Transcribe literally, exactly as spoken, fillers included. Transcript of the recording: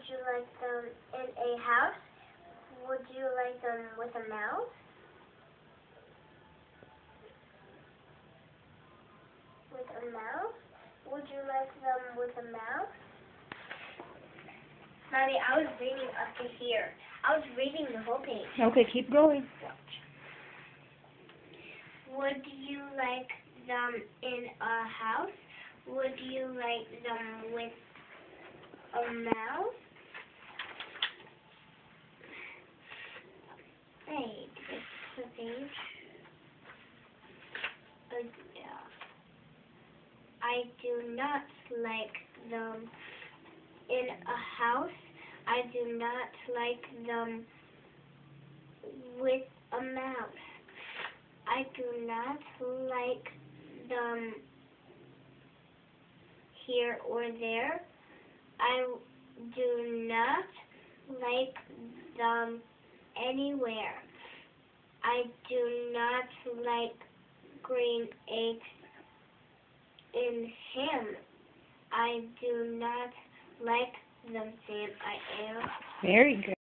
you like them in a house? Would you like them with a mouse? With a mouse? Would you like them with a mouse? Mommy, I was reading up to here. I was reading the whole page. Okay, keep going. Would you like them in a house? Would you like them with a mouse? Hey, this is the page. Uh, yeah. I do not like them in a house. I do not like them with a mouse. I do not like them here or there. I do not like them anywhere. I do not like green eggs in ham. I do not like them, Sam. I am. Very good.